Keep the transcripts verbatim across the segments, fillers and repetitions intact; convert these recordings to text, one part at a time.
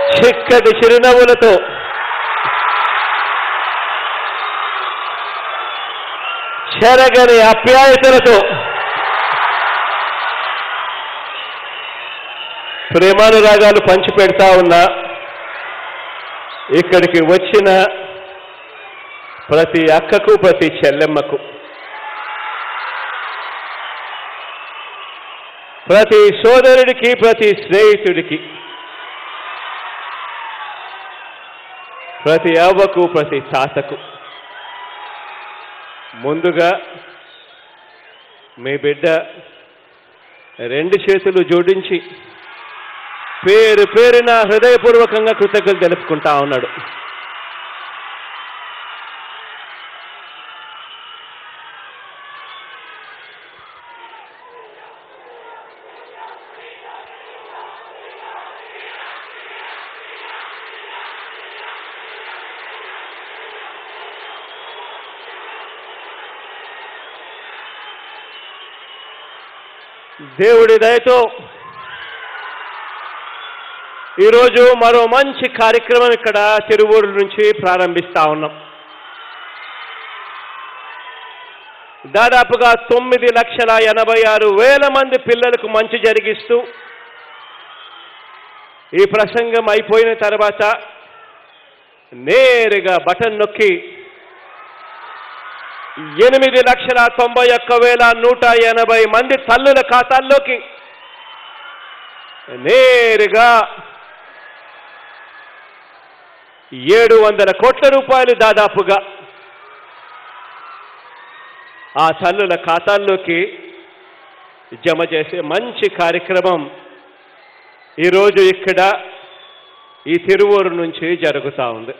చిక్కటి చిరునవ్వులతో చెరగని ఆప్యాయతలతో ప్రేమానురాగాలు పంచిపెడతా ఉన్నా ఇక్కడికి వచ్చిన ప్రతి అక్కకు ప్రతి చెల్లెమ్మకు ప్రతి సోదరుడికి ప్రతి స్నేహితుడికి ప్రతి అవ్వకు ప్రతి తాతకు ముందుగా మీ బిడ్డ రెండు చేతులు జోడించి పేరు పేరున హృదయపూర్వకంగా కృతజ్ఞతలు తెలుపుకుంటా ఉన్నాడు. దేవుడి దయతో ఈరోజు మరో మంచి కార్యక్రమం ఇక్కడ తిరువూరు నుంచి ప్రారంభిస్తా ఉన్నాం. దాదాపుగా తొమ్మిది లక్షల ఎనభై ఆరు వేల మంది పిల్లలకు మంచి జరిగిస్తూ ఈ ప్రసంగం అయిపోయిన తర్వాత నేరుగా బటన్ నొక్కి ఎనిమిది లక్షల తొంభై ఒక్క వేల నూట ఎనభై మంది తల్లుల ఖాతాల్లోకి నేరుగా ఏడు వందల కోట్ల రూపాయలు దాదాపుగా ఆ తల్లుల ఖాతాల్లోకి జమ చేసే మంచి కార్యక్రమం ఈరోజు ఇక్కడ ఈ తిరువూరు నుంచి జరుగుతూ ఉంది.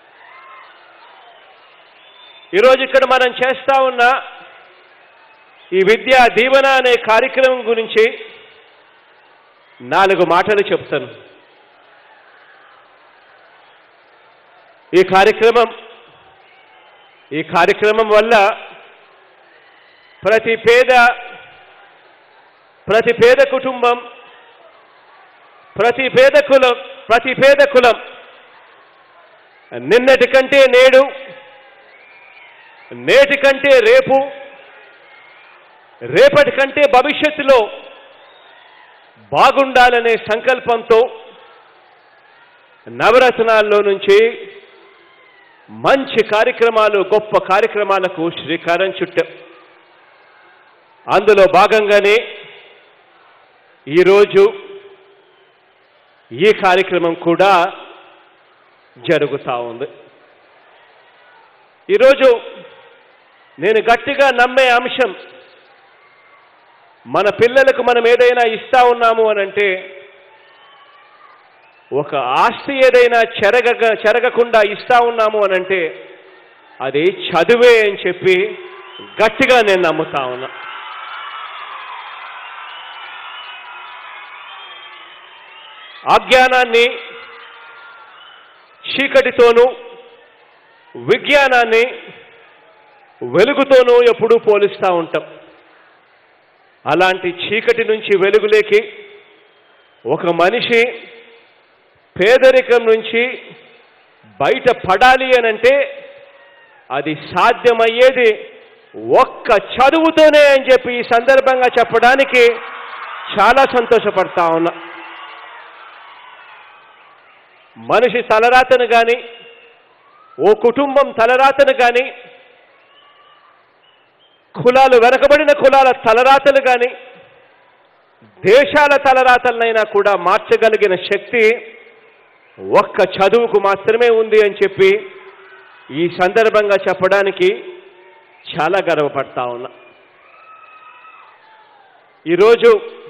ఈరోజు ఇక్కడ మనం చేస్తా ఉన్న ఈ విద్యా దీవెన అనే కార్యక్రమం గురించి నాలుగు మాటలు చెప్తాను. ఈ కార్యక్రమం ఈ కార్యక్రమం వల్ల ప్రతి పేద ప్రతి పేద కుటుంబం ప్రతి పేద కులం ప్రతి పేద కులం నిన్నటి కంటే నేడు నేటి కంటే రేపు రేపటి కంటే భవిష్యత్తులో బాగుండాలనే సంకల్పంతో నవరత్నాల్లో నుంచి మంచి కార్యక్రమాలు గొప్ప కార్యక్రమాలకు శ్రీకారం చుట్టాం. అందులో భాగంగానే ఈరోజు ఈ కార్యక్రమం కూడా జరుగుతూ ఉంది. ఈరోజు నేను గట్టిగా నమ్మే అంశం, మన పిల్లలకు మనం ఏదైనా ఇస్తా ఉన్నాము అనంటే ఒక ఆస్తి ఏదైనా చెరగ చెరగకుండా ఇస్తా ఉన్నాము అనంటే అది చదువే అని చెప్పి గట్టిగా నేను నమ్ముతా ఉన్నా. అజ్ఞానాన్ని చీకటితోనూ విజ్ఞానాన్ని వెలుగుతోనూ ఎప్పుడూ పోలిస్తూ ఉంటాం. అలాంటి చీకటి నుంచి వెలుగులేకి ఒక మనిషి పేదరికం నుంచి బయట పడాలి అనంటే అది సాధ్యమయ్యేది ఒక్క చదువుతోనే అని చెప్పి ఈ సందర్భంగా చెప్పడానికి చాలా సంతోషపడతా ఉన్నా. మనిషి తలరాతను కానీ ఓ కుటుంబం తలరాతను కానీ కులాలు వెనకబడిన కులాల తలరాతలు కానీ దేశాల తలరాతలనైనా కూడా మార్చగలిగిన శక్తి ఒక్క చదువుకు మాత్రమే ఉంది అని చెప్పి ఈ సందర్భంగా చెప్పడానికి చాలా గర్వపడతా ఉన్నా. ఈరోజు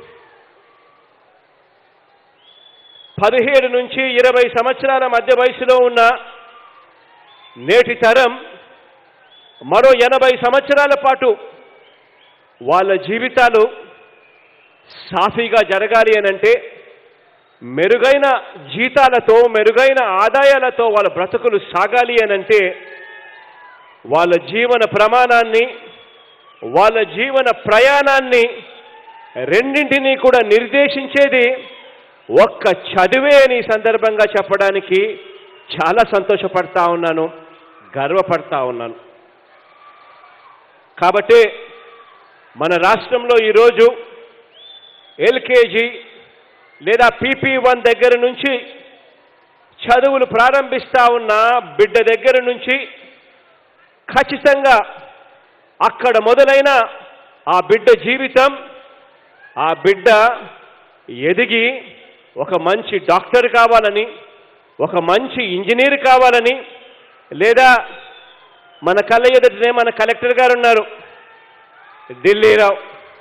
పదిహేడు నుంచి ఇరవై సంవత్సరాల మధ్య వయసులో ఉన్న నేటి తరం మరో ఎనభై సంవత్సరాల పాటు వాళ్ళ జీవితాలు సాఫీగా జరగాలి అనంటే మెరుగైన జీతాలతో మెరుగైన ఆదాయాలతో వాళ్ళ బ్రతుకులు సాగాలి అనంటే వాళ్ళ జీవన ప్రమాణాన్ని వాళ్ళ జీవన ప్రయాణాన్ని రెండింటినీ కూడా నిర్దేశించేది ఒక్క చదివే అని సందర్భంగా చెప్పడానికి చాలా సంతోషపడతా ఉన్నాను, గర్వపడతా ఉన్నాను. కాబట్టి మన రాష్ట్రంలో ఈరోజు ఎల్కేజీ లేదా పీపీ వన్ దగ్గర నుంచి చదువులు ప్రారంభిస్తా ఉన్న బిడ్డ దగ్గర నుంచి ఖచ్చితంగా అక్కడ మొదలైన ఆ బిడ్డ జీవితం, ఆ బిడ్డ ఎదిగి ఒక మంచి డాక్టర్ కావాలని, ఒక మంచి ఇంజనీర్ కావాలని, లేదా మన కళ్ళ ఎదుటనే మన కలెక్టర్ గారు ఉన్నారు ఢిల్లీరావు,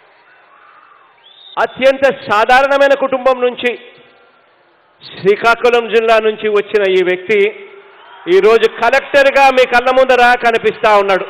అత్యంత సాధారణమైన కుటుంబం నుంచి శ్రీకాకుళం జిల్లా నుంచి వచ్చిన ఈ వ్యక్తి ఈరోజు కలెక్టర్గా మీ కళ్ళ ముందర కనిపిస్తా ఉన్నాడు.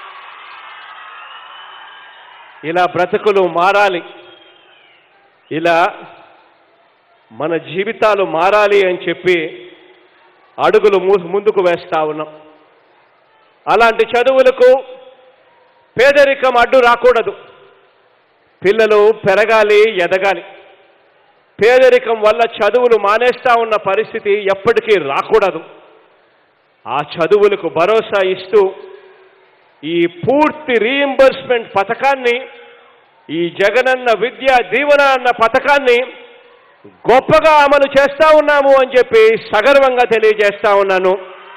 ఇలా బ్రతుకులు మారాలి, ఇలా మన జీవితాలు మారాలి అని చెప్పి అడుగులు ముందుకు వేస్తా ఉన్నాం. అలాంటి చదువులకు పేదరికం అడ్డు రాకూడదు. పిల్లలు పెరగాలి, ఎదగాలి. పేదరికం వల్ల చదువులు మానేస్తా ఉన్న పరిస్థితి ఎప్పటికీ రాకూడదు. ఆ చదువులకు భరోసా ఇస్తూ ఈ పూర్తి రీయింబర్స్మెంట్ పథకాన్ని, ఈ జగనన్న విద్యా దీవెన అన్న పథకాన్ని గొప్పగా అమలు చేస్తా ఉన్నాము అని చెప్పి సగర్వంగా తెలియజేస్తా ఉన్నాను.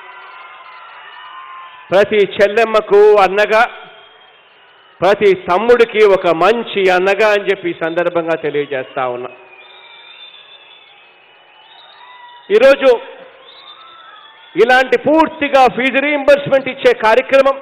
ప్రతి చెల్లెమ్మకు అన్నగా, ప్రతి తమ్ముడికి ఒక మంచి అన్నగా అని చెప్పి సందర్భంగా తెలియజేస్తా ఉన్నా. ఈరోజు ఇలాంటి పూర్తిగా ఫీజు రీయింబర్స్మెంట్ ఇచ్చే కార్యక్రమం,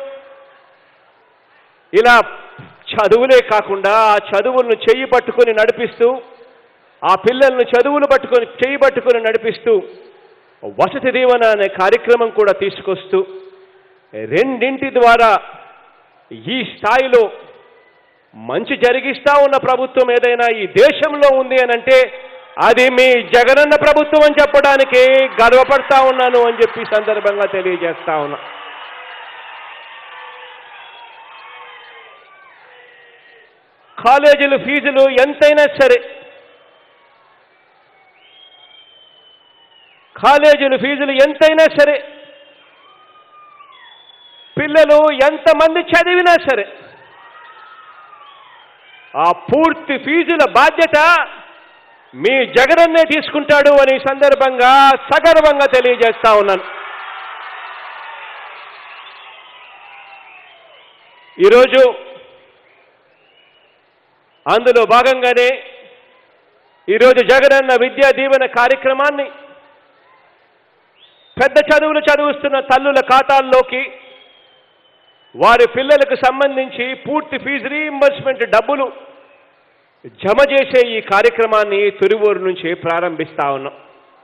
ఇలా చదువులే కాకుండా ఆ చదువులను చెయ్యి పట్టుకొని నడిపిస్తూ, ఆ పిల్లలను చదువులు పట్టుకొని చెయ్యి పట్టుకొని నడిపిస్తూ వసతి దీవెన అనే కార్యక్రమం కూడా తీసుకొస్తూ రెండింటి ద్వారా ఈ స్థాయిలో మంచి జరిగిస్తా ఉన్న ప్రభుత్వం ఏదైనా ఈ దేశంలో ఉంది అని అంటే అది మీ జగనన్న ప్రభుత్వం అని చెప్పడానికి గర్వపడతా ఉన్నాను అని చెప్పి సందర్భంగా తెలియజేస్తా ఉన్నా. కాలేజీల ఫీజులు ఎంతైనా సరే, కాలేజీల ఫీజులు ఎంతైనా సరే, పిల్లలు ఎంతమంది చదివినా సరే ఆ పూర్తి ఫీజుల బాధ్యత మీ జగనన్నే తీసుకుంటాడు అని సందర్భంగా సగర్వంగా తెలియజేస్తా ఉన్నాను. ఈరోజు అందులో భాగంగానే ఈరోజు జగనన్న విద్యా దీవెన కార్యక్రమాన్ని పెద్ద చదువులు చదువుస్తున్న తల్లుల ఖాతాల్లోకి వారి పిల్లలకు సంబంధించి పూర్తి ఫీజు రీయింబర్స్మెంట్ డబ్బులు జమ చేసే ఈ కార్యక్రమాన్ని తిరువూరు నుంచి ప్రారంభిస్తా ఉన్నాం.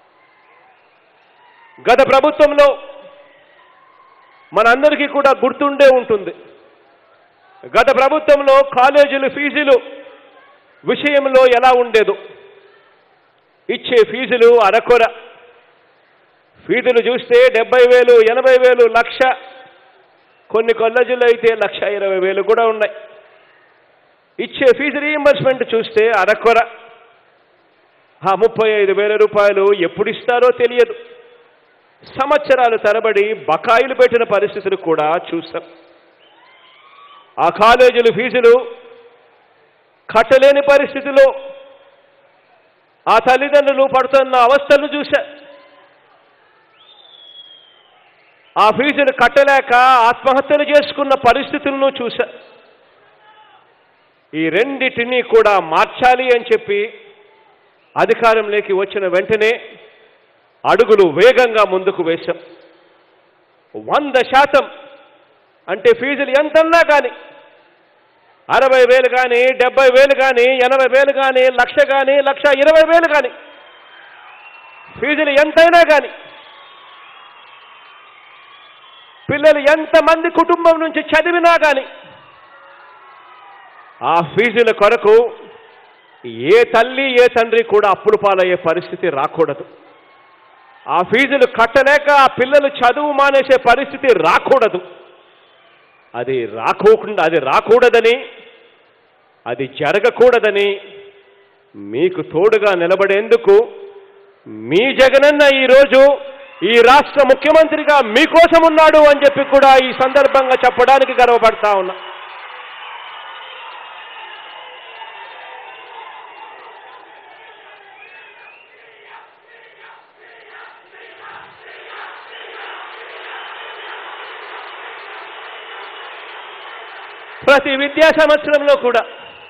గత ప్రభుత్వంలో మనందరికీ కూడా గుర్తుండే ఉంటుంది. గత ప్రభుత్వంలో కాలేజీల ఫీజులు విషయంలో ఎలా ఉండేదో, ఇచ్చే ఫీజులు అరకొర, ఫీజులు చూస్తే డెబ్బై వేలు ఎనభై వేలు లక్ష, కొన్ని కాలేజీలు అయితే లక్ష ఇరవై వేలు కూడా ఉన్నాయి. ఇచ్చే ఫీజు రీయింబర్స్మెంట్ చూస్తే అరకొర, ఆ ముప్పై ఐదు వేల రూపాయలు ఎప్పుడు ఇస్తారో తెలియదు. సంవత్సరాలు తరబడి బకాయిలు పెట్టిన పరిస్థితులు కూడా చూస్తాం. ఆ కాలేజీలు ఫీజులు కట్టలేని పరిస్థితిలో ఆ తల్లిదండ్రులు పడుతున్న అవస్థలను చూశా. ఆ ఫీజులు కట్టలేక ఆత్మహత్యలు చేసుకున్న పరిస్థితులను చూశా. ఈ రెండిటిని కూడా మార్చాలి అని చెప్పి అధికారంలోకి వచ్చిన వెంటనే అడుగులు వేగంగా ముందుకు వేశాం. వంద శాతం అంటే ఫీజులు ఎంతన్నా కానీ, అరవై వేలు కానీ, డెబ్బై వేలు కానీ, ఎనభై వేలు కానీ, లక్ష కానీ, లక్ష ఇరవై వేలు కానీ, ఫీజులు ఎంతైనా కానీ, పిల్లలు ఎంతమంది కుటుంబం నుంచి చదివినా కానీ ఆ ఫీజుల కొరకు ఏ తల్లి ఏ తండ్రి కూడా అప్పుల పాలయ్యే పరిస్థితి రాకూడదు. ఆ ఫీజులు కట్టలేక ఆ పిల్లలు చదువు మానేసే పరిస్థితి రాకూడదు. అది రాకోకుండా అది రాకూడదని, అది జరగకూడదని మీకు తోడుగా నిలబడేందుకు మీ జగనన్న ఈరోజు ఈ రాష్ట్ర ముఖ్యమంత్రిగా మీకోసం ఉన్నాడు అని చెప్పి కూడా ఈ సందర్భంగా చెప్పడానికి గర్వపడతా ఉన్నా. ప్రతి విద్యా సంవత్సరంలో కూడా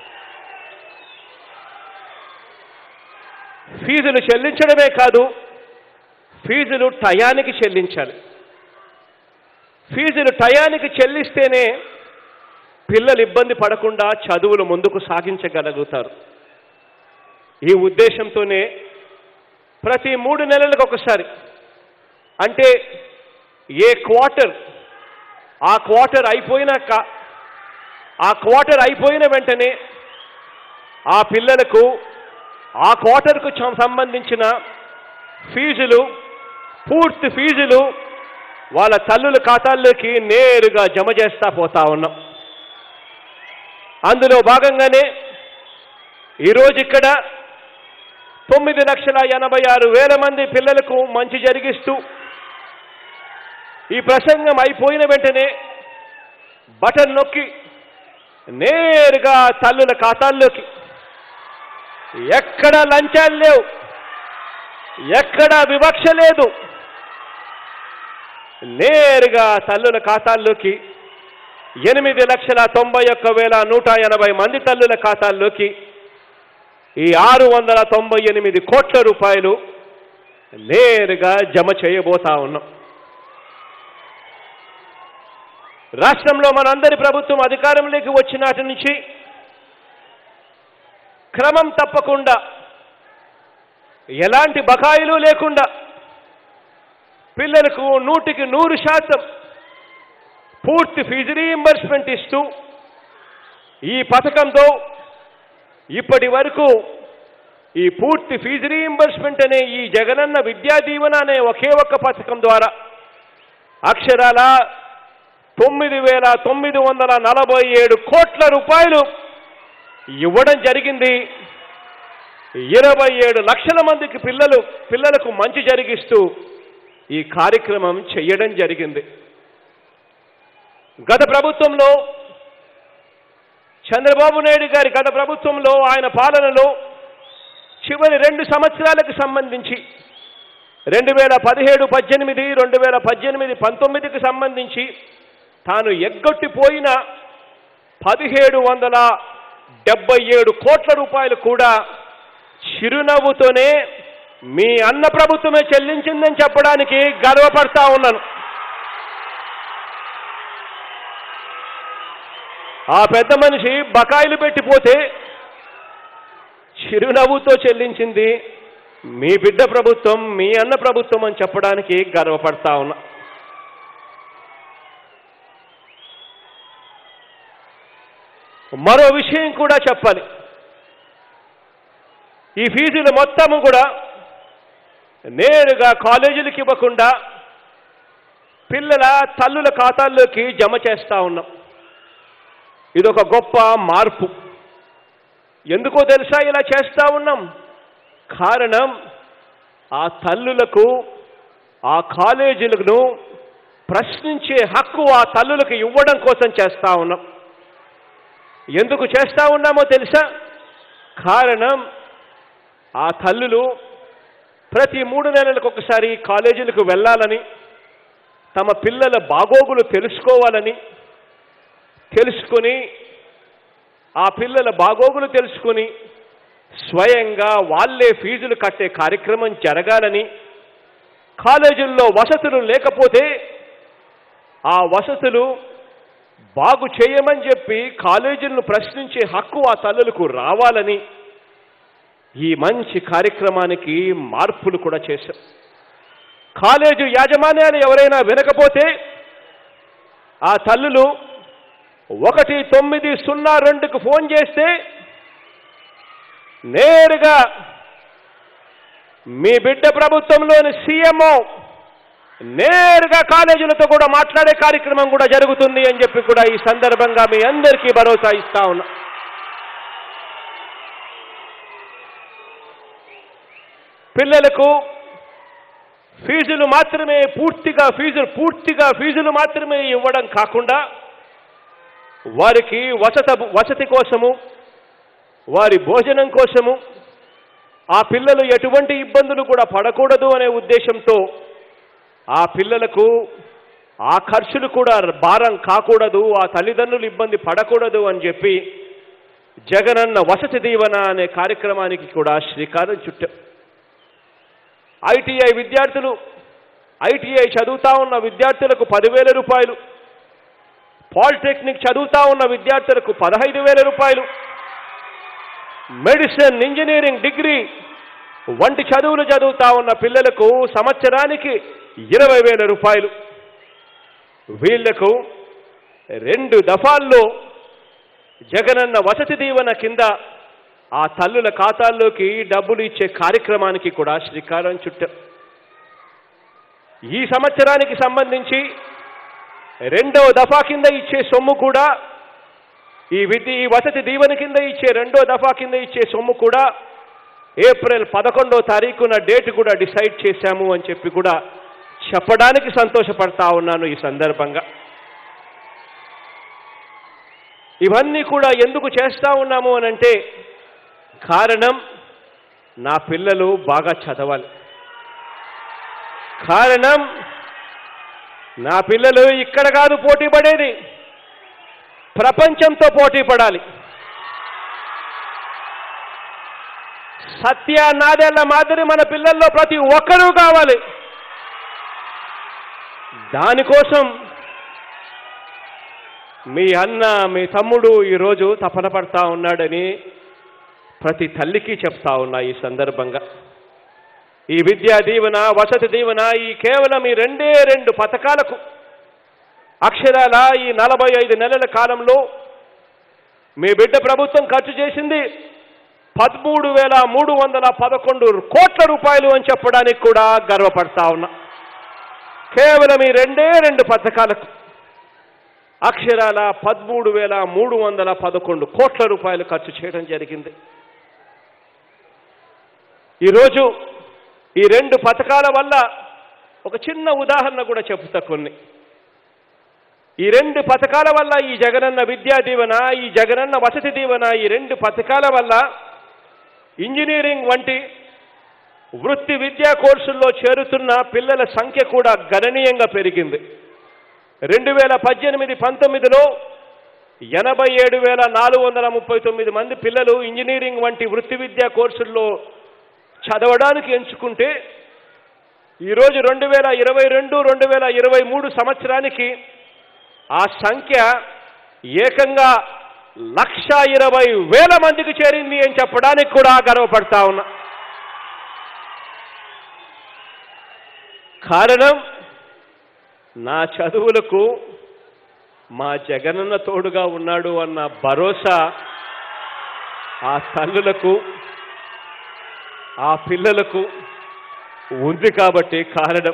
ఫీజులు చెల్లించడమే కాదు, ఫీజులు టయానికి చెల్లించాలి. ఫీజులు టయానికి చెల్లిస్తేనే పిల్లలు ఇబ్బంది పడకుండా చదువులు ముందుకు సాగించగలుగుతారు. ఈ ఉద్దేశంతోనే ప్రతి మూడు నెలలకు ఒకసారి, అంటే ఏ క్వార్టర్ ఆ క్వార్టర్ అయిపోయినాక ఆ క్వార్టర్ అయిపోయిన వెంటనే ఆ పిల్లలకు ఆ క్వార్టర్కు సంబంధించిన ఫీజులు, పూర్తి ఫీజులు వాళ్ళ తల్లుల ఖాతాల్లోకి నేరుగా జమ చేస్తా పోతా ఉన్నాం. అందులో భాగంగానే ఈరోజు ఇక్కడ తొమ్మిది లక్షల ఎనభై ఆరు వేల మంది పిల్లలకు మంచి జరిగిస్తూ ఈ ప్రసంగం అయిపోయిన వెంటనే బటన్ నొక్కి నేరుగా తల్లుల ఖాతాల్లోకి, ఎక్కడ లంచాలు లేవు, ఎక్కడ వివక్ష లేదు, నేరుగా తల్లుల ఖాతాల్లోకి ఎనిమిది లక్షల తొంభై ఒక్క వేల నూట ఎనభై మంది తల్లుల ఖాతాల్లోకి ఈ ఆరు వందల తొంభై ఎనిమిది కోట్ల రూపాయలు నేరుగా జమ చేయబోతా ఉన్నాం. రాష్ట్రంలో మనందరి ప్రభుత్వం అధికారంలోకి వచ్చినాటి నుంచి క్రమం తప్పకుండా ఎలాంటి బకాయిలు లేకుండా పిల్లలకు నూటికి నూరు శాతం పూర్తి ఫీజు రీయింబర్స్మెంట్ ఇస్తూ ఈ పథకంతో ఇప్పటి వరకు ఈ పూర్తి ఫీజు రీయింబర్స్మెంట్ అనే ఈ జగనన్న విద్యా దీవెన అనే ఒకే ఒక్క పథకం ద్వారా అక్షరాల తొమ్మిది వేల తొమ్మిది వందల నలభై ఏడు కోట్ల రూపాయలు ఇవ్వడం జరిగింది. ఇరవై ఏడు లక్షల మందికి పిల్లలు పిల్లలకు మంచి జరిగిస్తూ ఈ కార్యక్రమం చేయడం జరిగింది. గత ప్రభుత్వంలో చంద్రబాబు నాయుడు గారి గత ప్రభుత్వంలో ఆయన పాలనలో చివరి రెండు సంవత్సరాలకు సంబంధించి రెండు వేల పదిహేడు పద్దెనిమిది రెండు వేల పద్దెనిమిది పంతొమ్మిదికి సంబంధించి తాను ఎగ్గొట్టిపోయిన పదిహేడు వందల డెబ్బై ఏడు కోట్ల రూపాయలు కూడా చిరునవ్వుతోనే మీ అన్న ప్రభుత్వమే చెల్లించిందని చెప్పడానికి గర్వపడతా ఉన్నాను. ఆ పెద్ద మనిషి బకాయిలు పెట్టిపోతే చిరునవ్వుతో చెల్లించింది మీ బిడ్డ ప్రభుత్వం, మీ అన్న ప్రభుత్వం అని చెప్పడానికి గర్వపడతా ఉన్నా. మరో విషయం కూడా చెప్పాలి. ఈ ఫీజులు మొత్తము కూడా నేరుగా కాలేజీలకు ఇవ్వకుండా పిల్లల తల్లుల ఖాతాల్లోకి జమ చేస్తా ఉన్నాం. ఇదొక గొప్ప మార్పు. ఎందుకో తెలుసా ఇలా చేస్తా ఉన్నాం? కారణం ఆ తల్లులకు, ఆ కాలేజీలను ప్రశ్నించే హక్కు ఆ తల్లులకు ఇవ్వడం కోసం చేస్తా ఉన్నాం. ఎందుకు చేస్తా ఉన్నామో తెలుసా? కారణం ఆ తల్లులు ప్రతి మూడు నెలలకు ఒకసారి కాలేజీలకు వెళ్ళాలని, తమ పిల్లల బాగోగులు తెలుసుకోవాలని, తెలుసుకొని ఆ పిల్లల బాగోగులు తెలుసుకొని స్వయంగా వాళ్ళే ఫీజులు కట్టే కార్యక్రమం జరగాలని, కాలేజీల్లో వసతులు లేకపోతే ఆ వసతులు బాగు చేయమని చెప్పి కాలేజీలను ప్రశ్నించే హక్కు ఆ తల్లులకు రావాలని ఈ మంచి కార్యక్రమానికి మార్పులు కూడా చేశాం. కాలేజీ యాజమాన్యాలు ఎవరైనా వినకపోతే ఆ తల్లులు ఒకటి తొమ్మిది సున్నా రెండుకు ఫోన్ చేస్తే నేరుగా మీ బిడ్డ ప్రభుత్వంలోని సీఎంఓ నేరుగా కాలేజీలతో కూడా మాట్లాడే కార్యక్రమం కూడా జరుగుతుంది అని చెప్పి కూడా ఈ సందర్భంగా మీ అందరికీ భరోసా ఇస్తా ఉన్నా. పిల్లలకు ఫీజులు మాత్రమే పూర్తిగా ఫీజులు పూర్తిగా ఫీజులు మాత్రమే ఇవ్వడం కాకుండా వారికి వసత వసతి కోసము, వారి భోజనం కోసము, ఆ పిల్లలు ఎటువంటి ఇబ్బందులు కూడా పడకూడదు అనే ఉద్దేశంతో ఆ పిల్లలకు ఆ ఖర్చులు కూడా భారం కాకూడదు, ఆ తల్లిదండ్రులు ఇబ్బంది పడకూడదు అని చెప్పి జగనన్న వసతి దీవెన అనే కార్యక్రమానికి కూడా శ్రీకారం చుట్టాం. ఐటీఐ విద్యార్థులు ఐటీఐ చదువుతా ఉన్న విద్యార్థులకు పదివేల రూపాయలు, పాలిటెక్నిక్ చదువుతా ఉన్న విద్యార్థులకు పదహైదు వేల రూపాయలు, మెడిసిన్, ఇంజనీరింగ్, డిగ్రీ వంటి చదువులు చదువుతా ఉన్న పిల్లలకు సంవత్సరానికి ఇరవై వేల రూపాయలు. వీళ్లకు రెండు దఫాల్లో జగనన్న వసతి దీవెన కింద ఆ తల్లుల ఖాతాల్లోకి డబ్బులు ఇచ్చే కార్యక్రమానికి కూడా శ్రీకారం చుట్టాం. ఈ సంవత్సరానికి సంబంధించి రెండవ దఫా కింద ఇచ్చే సొమ్ము కూడా ఈ విధి ఈ వసతి దీవెన కింద ఇచ్చే రెండో దఫా కింద ఇచ్చే సొమ్ము కూడా ఏప్రిల్ పదకొండో తారీఖున డేట్ కూడా డిసైడ్ చేశాము అని చెప్పి కూడా చెప్పడానికి సంతోషపడతా ఉన్నాను ఈ సందర్భంగా. ఇవన్నీ కూడా ఎందుకు చేస్తా ఉన్నాము అనంటే కారణం నా పిల్లలు బాగా చదవాలి, కారణం నా పిల్లలు ఇక్కడ కాదు పోటీ పడేది, ప్రపంచంతో పోటీ పడాలి. సత్య నాదేళ్ల మాదిరి మన పిల్లల్లో ప్రతి ఒక్కరూ కావాలి. దానికోసం మీ అన్న, మీ తమ్ముడు ఈరోజు తపన పడతా ఉన్నాడని ప్రతి తల్లికి చెప్తా ఉన్నా ఈ సందర్భంగా. ఈ విద్యా దీవెన, వసతి దీవెన ఈ కేవలం ఈ రెండే రెండు పథకాలకు అక్షరాల ఈ నలభై ఐదు నెలల కాలంలో మీ బిడ్డ ప్రభుత్వం ఖర్చు చేసింది పదమూడు వేల మూడు వందల పదకొండు కోట్ల రూపాయలు అని చెప్పడానికి కూడా గర్వపడతా ఉన్నా. కేవలం ఈ రెండే రెండు పథకాలకు అక్షరాల పదమూడు వేల మూడు వందల పదకొండు కోట్ల రూపాయలు ఖర్చు చేయడం జరిగింది. ఈరోజు ఈ రెండు పథకాల వల్ల ఒక చిన్న ఉదాహరణ కూడా చెప్తా. కొన్ని ఈ రెండు పథకాల వల్ల, ఈ జగనన్న విద్యా దీవెన, ఈ జగనన్న వసతి దీవెన, ఈ రెండు పథకాల వల్ల ఇంజనీరింగ్ వంటి వృత్తి విద్యా కోర్సుల్లో చేరుతున్న పిల్లల సంఖ్య కూడా గణనీయంగా పెరిగింది. రెండు వేల పద్దెనిమిది పంతొమ్మిదిలో ఎనభై ఏడు వేల నాలుగు వందల ముప్పై తొమ్మిది మంది పిల్లలు ఇంజనీరింగ్ వంటి వృత్తి విద్యా కోర్సుల్లో చదవడానికి ఎంచుకుంటే ఈరోజు రెండు వేల ఇరవై రెండు రెండు వేల ఇరవై మూడు సంవత్సరానికి ఆ సంఖ్య ఏకంగా లక్ష ఇరవై వేల మందికి చేరింది అని చెప్పడానికి కూడా గర్వపడతా ఉన్నా. కారణం నా చదువులకు మా జగనన్న తోడుగా ఉన్నాడు అన్న భరోసా ఆ తల్లులకు, ఆ పిల్లలకు ఉంది కాబట్టి కారణం.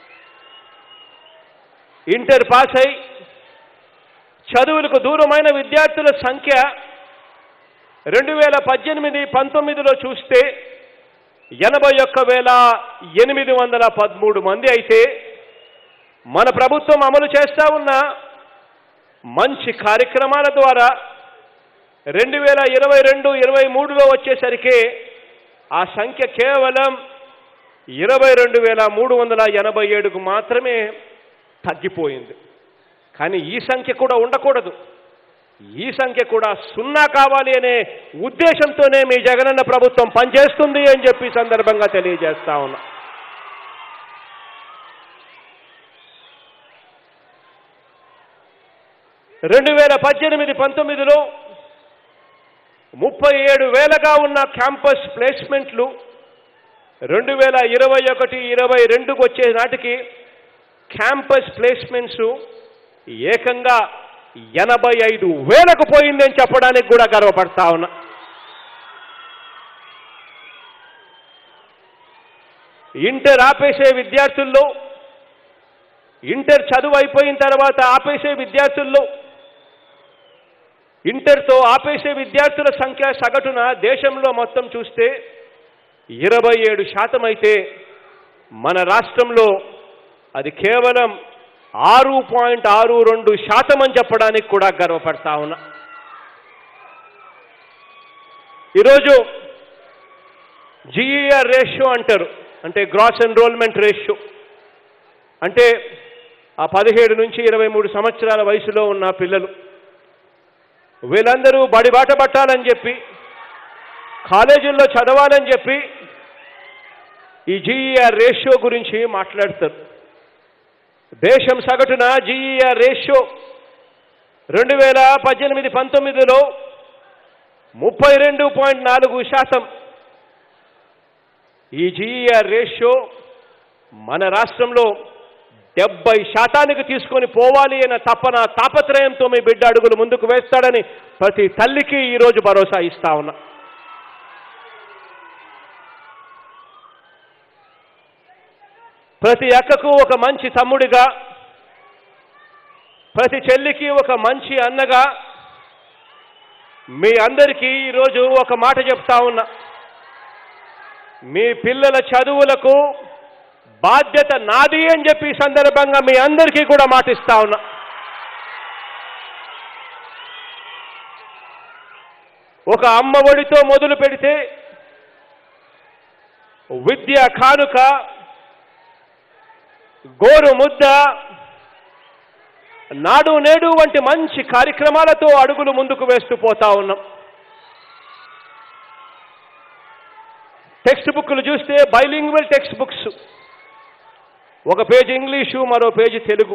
ఇంటర్ పాస్ అయి చదువులకు దూరమైన విద్యార్థుల సంఖ్య రెండు వేల పద్దెనిమిది పంతొమ్మిదిలో చూస్తే ఎనభై ఒక్క వేల ఎనిమిది వందల పదమూడు మంది అయితే, మన ప్రభుత్వం అమలు చేస్తా ఉన్న మంచి కార్యక్రమాల ద్వారా రెండు వేల ఇరవై రెండు ఇరవై మూడులో వచ్చేసరికి ఆ సంఖ్య కేవలం ఇరవై రెండు వేల మూడు వందల ఎనభై ఏడుకు మాత్రమే తగ్గిపోయింది. కానీ ఈ సంఖ్య కూడా ఉండకూడదు, ఈ సంఖ్య కూడా సున్నా కావాలి అనే ఉద్దేశంతోనే మీ జగనన్న ప్రభుత్వం పనిచేస్తుంది అని చెప్పి సందర్భంగా తెలియజేస్తా ఉన్నా. రెండు వేల పద్దెనిమిది పంతొమ్మిదిలో ముప్పై ఏడు వేలగా ఉన్న క్యాంపస్ ప్లేస్మెంట్లు రెండు వేల ఇరవై ఒకటి ఇరవై రెండుకు వచ్చే నాటికి క్యాంపస్ ప్లేస్మెంట్స్ ఏకంగా ఎనభై ఐదు వేలకు పోయిందని చెప్పడానికి కూడా గర్వపడతా ఉన్నా. ఇంటర్ ఆపేసే విద్యార్థుల్లో, ఇంటర్ చదువు అయిపోయిన తర్వాత ఆపేసే విద్యార్థుల్లో, ఇంటర్తో ఆపేసే విద్యార్థుల సంఖ్య సగటున దేశంలో మొత్తం చూస్తే ఇరవై ఏడు శాతం అయితే, మన రాష్ట్రంలో అది కేవలం ఆరు పాయింట్ ఆరు రెండు శాతం అని చెప్పడానికి కూడా గర్వపడతా ఉన్నా. ఈరోజు జీఈఆర్ రేషియో అంటారు, అంటే గ్రాస్ ఎన్రోల్మెంట్ రేషియో. అంటే ఆ పదిహేడు నుంచి ఇరవై మూడు సంవత్సరాల వయసులో ఉన్న పిల్లలు వీళ్ళందరూ బడిబాట పట్టాలని చెప్పి కాలేజీల్లో చదవాలని చెప్పి ఈ జీఈఆర్ రేషియో గురించి మాట్లాడతారు. దేశం సగటున జీఈఆర్ రేషియో రెండు వేల పద్దెనిమిది పంతొమ్మిదిలో ముప్పై రెండు పాయింట్ నాలుగు శాతం. ఈ జీఈఆర్ రేషియో మన రాష్ట్రంలో డెబ్బై శాతానికి తీసుకొని పోవాలి అన్న తపన తాపత్రయంతో మీ బిడ్డ అడుగులు ముందుకు వేస్తాడని ప్రతి తల్లికి ఈరోజు భరోసా ఇస్తా ఉన్నా. ప్రతి అక్కకు ఒక మంచి తమ్ముడిగా, ప్రతి చెల్లికి ఒక మంచి అన్నగా మీ అందరికీ ఈరోజు ఒక మాట చెప్తా ఉన్నా. మీ పిల్లల చదువులకు బాధ్యత నాది అని చెప్పి ఈ సందర్భంగా మీ అందరికీ కూడా మాటిస్తా ఉన్నా. ఒక అమ్మ ఒడితో మొదలు పెడితే విద్య కానుక, గోరు ముద్ద, నాడు నేడు వంటి మంచి కార్యక్రమాలతో అడుగులు ముందుకు వేస్తూ పోతా ఉన్నాం. టెక్స్ట్ బుక్లు చూస్తే బైలింగ్వల్ టెక్స్ట్ బుక్స్, ఒక పేజీ ఇంగ్లీషు, మరో పేజీ తెలుగు.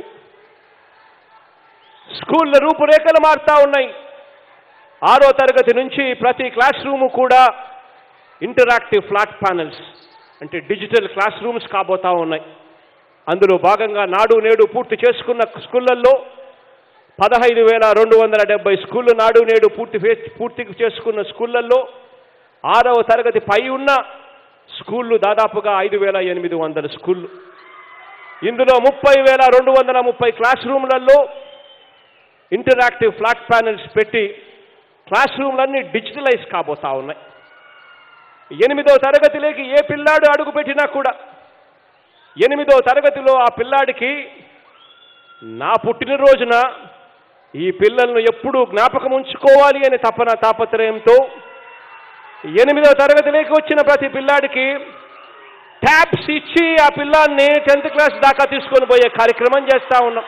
స్కూళ్ళ రూపురేఖలు మారుతా ఉన్నాయి. ఆరో తరగతి నుంచి ప్రతి క్లాస్ రూము కూడా ఇంటరాక్టివ్ ఫ్లాట్ ప్యానెల్స్, అంటే డిజిటల్ క్లాస్ రూమ్స్ కాబోతా ఉన్నాయి. అందులో భాగంగా నాడు నేడు పూర్తి చేసుకున్న స్కూళ్ళల్లో పదహైదు వేల రెండు వందల డెబ్బై స్కూళ్ళు నాడు నేడు పూర్తి పూర్తి చేసుకున్న స్కూళ్ళల్లో ఆరవ తరగతి పై ఉన్న స్కూళ్ళు దాదాపుగా ఐదు వేల ఎనిమిది వందల స్కూళ్ళు. ఇందులో ముప్పై వేల రెండు వందల ముప్పై క్లాస్ రూమ్లలో ఇంటరాక్టివ్ ఫ్లాట్ ప్యానెల్స్ పెట్టి క్లాస్ రూమ్లన్నీ డిజిటలైజ్ కాబోతా ఉన్నాయి. ఎనిమిదో తరగతిలోకి ఏ పిల్లాడు అడుగు పెట్టినా కూడా ఎనిమిదో తరగతిలో ఆ పిల్లాడికి నా పుట్టినరోజున ఈ పిల్లలను ఎప్పుడూ జ్ఞాపకం ఉంచుకోవాలి అనే తపన తాపత్రయంతో ఎనిమిదో తరగతిలోకి వచ్చిన ప్రతి పిల్లాడికి ట్యాబ్స్ ఇచ్చి ఆ పిల్లాన్ని టెన్త్ క్లాస్ దాకా తీసుకొని పోయే కార్యక్రమం చేస్తా ఉన్నాం.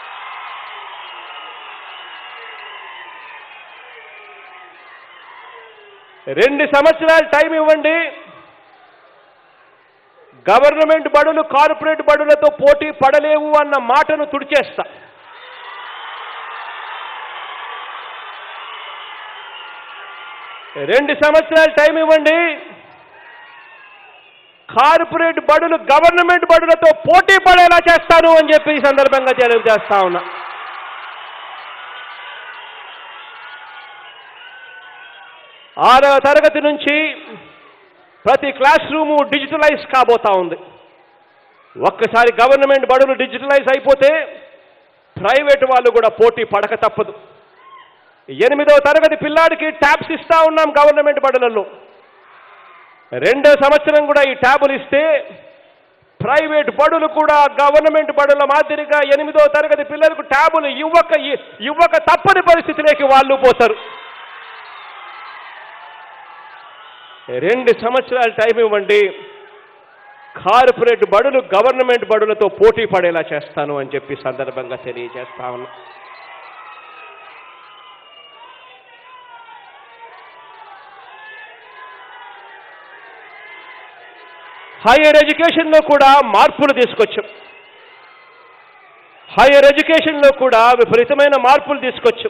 రెండు సంవత్సరాలు టైం ఇవ్వండి, గవర్నమెంట్ బడులు కార్పొరేట్ బడులతో పోటీ పడలేవు అన్న మాటను తుడిచేస్తా. రెండు సంవత్సరాలు టైం ఇవ్వండి, కార్పొరేట్ బడులు గవర్నమెంట్ బడులతో పోటీ పడేలా చేస్తాను అని చెప్పి ఈ సందర్భంగా తెలియజేస్తా ఉన్నా. ఆరవ తరగతి నుంచి ప్రతి క్లాస్ రూము డిజిటలైజ్ కాబోతా ఉంది. ఒక్కసారి గవర్నమెంట్ బడులు డిజిటలైజ్ అయిపోతే ప్రైవేట్ వాళ్ళు కూడా పోటీ పడక తప్పదు. ఎనిమిదవ తరగతి పిల్లాడికి ట్యాబ్స్ ఇస్తా ఉన్నాం గవర్నమెంట్ బడులలో. రెండో సంవత్సరం కూడా ఈ ట్యాబులు ఇస్తే ప్రైవేట్ బడులు కూడా గవర్నమెంట్ బడుల మాదిరిగా ఎనిమిదో తరగతి పిల్లలకు ట్యాబులు ఇవ్వక ఇవ్వక తప్పని పరిస్థితిలోకి వాళ్ళు పోతారు. రెండు సంవత్సరాలు టైం ఇవ్వండి, కార్పొరేట్ బడులు గవర్నమెంట్ బడులతో పోటీ పడేలా చేస్తాను అని చెప్పి సందర్భంగా తెలియజేస్తా ఉన్నా. హైయర్ ఎడ్యుకేషన్లో కూడా మార్పులు తీసుకొచ్చాం. హైయర్ ఎడ్యుకేషన్లో కూడా విపరీతమైన మార్పులు తీసుకొచ్చాం.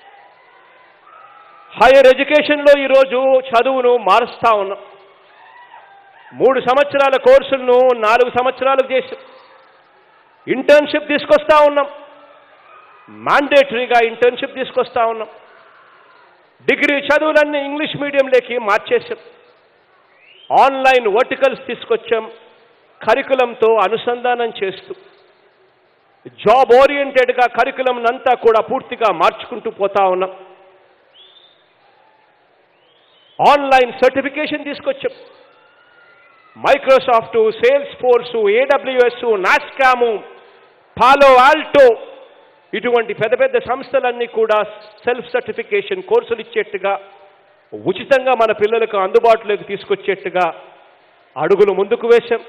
హైయర్ ఎడ్యుకేషన్లో ఈరోజు చదువును మారుస్తా ఉన్నాం. మూడు సంవత్సరాల కోర్సులను నాలుగు సంవత్సరాలకు చేసాం. ఇంటర్న్షిప్ తీసుకొస్తా ఉన్నాం, మ్యాండేటరీగా ఇంటర్న్షిప్ తీసుకొస్తా ఉన్నాం. డిగ్రీ చదువులన్నీ ఇంగ్లీష్ మీడియంలోకి మార్చేసాం. ఆన్లైన్ వర్టికల్స్ తీసుకొచ్చాం, కరికులంతో అనుసంధానం చేస్తూ జాబ్ ఓరియంటెడ్గా కరికులం అంతా కూడా పూర్తిగా మార్చుకుంటూ పోతా ఉన్నాం. ఆన్లైన్ సర్టిఫికేషన్ తీసుకొచ్చాం. Microsoft, Salesforce, AWS, NASSCOM, Palo Alto ఇటువంటి పెద్ద పెద్ద సంస్థలన్నీ కూడా సెల్ఫ్ సర్టిఫికేషన్ కోర్సులు ఇచ్చేట్టుగా ఉచితంగా మన పిల్లలకు అందుబాటులోకి తీసుకొచ్చేట్టుగా అడుగులు ముందుకు వేశాం.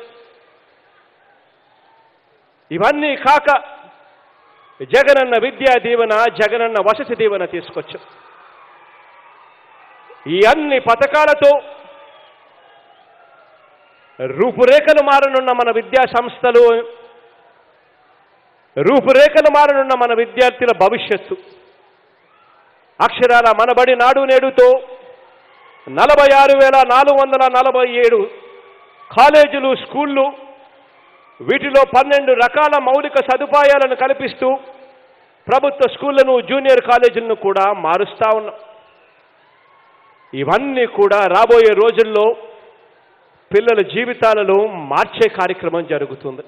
ఇవన్నీ కాక జగనన్న విద్యా దీవెన, జగనన్న వసతి దీవెన తీసుకొచ్చాం. ఈ అన్ని పథకాలతో రూపురేఖలు మారనున్న మన విద్యా సంస్థలు, రూపురేఖలు మారనున్న మన విద్యార్థుల భవిష్యత్తు అక్షరాల మనబడి నాడు నేడుతో నలభై ఆరు వేల నాలుగు వందల నలభై ఏడు కాలేజీలు, స్కూళ్ళు, వీటిలో పన్నెండు రకాల మౌలిక సదుపాయాలను కల్పిస్తూ ప్రభుత్వ స్కూళ్లను, జూనియర్ కాలేజీలను కూడా మారుస్తా ఉన్నాం. ఇవన్నీ కూడా రాబోయే రోజుల్లో పిల్లల జీవితాలను మార్చే కార్యక్రమం జరుగుతుంది.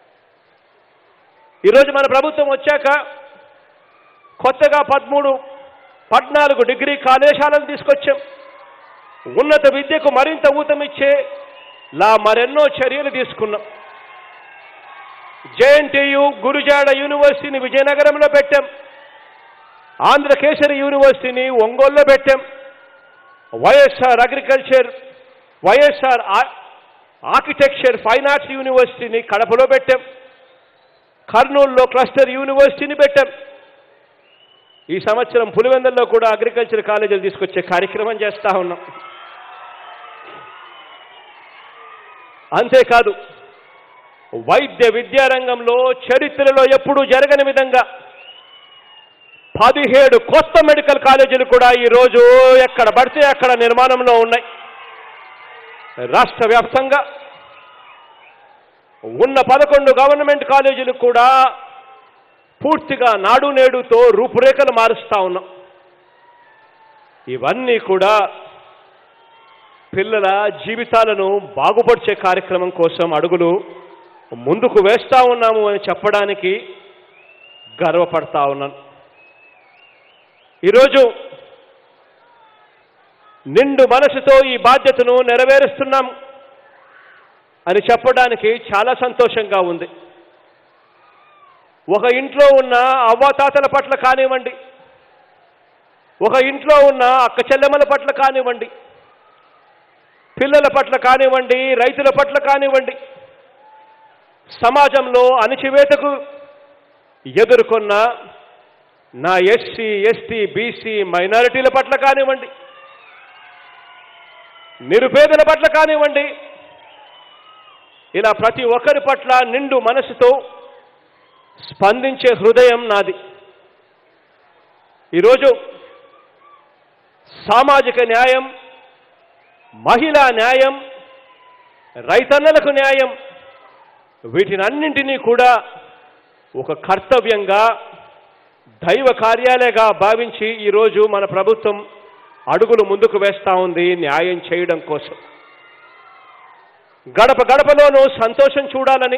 ఈరోజు మన ప్రభుత్వం వచ్చాక కొత్తగా పదమూడు పద్నాలుగు డిగ్రీ కళాశాలను తీసుకొచ్చాం. ఉన్నత విద్యకు మరింత ఊతమిచ్చే లా మరెన్నో చర్యలు తీసుకున్నాం. జేఎన్టీయు, గురుజాడ యూనివర్సిటీని విజయనగరంలో పెట్టాం. ఆంధ్రకేసరి యూనివర్సిటీని ఒంగోలులో పెట్టాం. YSR agriculture, YSR architecture, fine arts యూనివర్సిటీని కడపలో పెట్టాం. కర్నూలులో క్లస్టర్ యూనివర్సిటీని పెట్టాం. ఈ సంవత్సరం పులివెందుల్లో కూడా అగ్రికల్చర్ కాలేజీలు తీసుకొచ్చే కార్యక్రమం చేస్తా ఉన్నాం. అంతేకాదు వైద్య విద్యారంగంలో చరిత్రలో ఎప్పుడూ జరగని విధంగా పదిహేడు కొత్త మెడికల్ కాలేజీలు కూడా ఈరోజు ఎక్కడ పడితే అక్కడ నిర్మాణంలో ఉన్నాయి. రాష్ట్ర వ్యాప్తంగా ఉన్న పదకొండు గవర్నమెంట్ కాలేజీలు కూడా పూర్తిగా నాడు నేడుతో రూపురేఖలు మారుస్తా ఉన్నాం. ఇవన్నీ కూడా పిల్లల జీవితాలను బాగుపరిచే కార్యక్రమం కోసం అడుగులు ముందుకు వేస్తా ఉన్నాము అని చెప్పడానికి గర్వపడతా ఉన్నాను. ఈరోజు నిండు మనసుతో ఈ బాధ్యతను నెరవేరుస్తున్నాం అని చెప్పడానికి చాలా సంతోషంగా ఉంది. ఒక ఇంట్లో ఉన్న అవ్వాతాతల పట్ల కానివ్వండి, ఒక ఇంట్లో ఉన్న అక్క చెల్లెమ్మల పట్ల కానివ్వండి, పిల్లల పట్ల కానివ్వండి, రైతుల పట్ల కానివ్వండి, సమాజంలో అణచివేతకు ఎదుర్కొన్న నా ఎస్సీ, ఎస్టీ, బీసీ, మైనారిటీల పట్ల కానివ్వండి, నిరుపేదల పట్ల కానివ్వండి, ఇలా ప్రతి ఒక్కరి పట్ల నిండు మనసుతో స్పందించే హృదయం నాది. ఈరోజు సామాజిక న్యాయం, మహిళా న్యాయం, రైతన్నలకు న్యాయం, వీటినన్నింటినీ కూడా ఒక కర్తవ్యంగా, దైవ కార్యాలయంగా భావించి ఈరోజు మన ప్రభుత్వం అడుగులు ముందుకు వేస్తూ ఉంది న్యాయం చేయడం కోసం. గడప గడపలోనూ సంతోషం చూడాలని,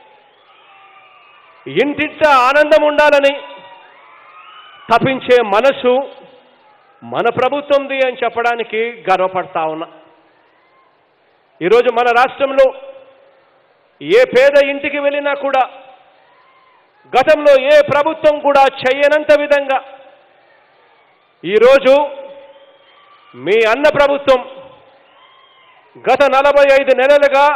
ఇంటింట ఆనందం ఉండాలని తపించే మనసు మన ప్రభుత్వంది అని చెప్పడానికి గర్వపడతా ఉన్నా. ఈరోజు మన రాష్ట్రంలో ఏ పేద ఇంటికి వెళ్ళినా కూడా గతంలో ఏ ప్రభుత్వం కూడా చేయనంత విధంగా ఈరోజు మీ అన్న ప్రభుత్వం గత నలభై ఐదు నెలలుగా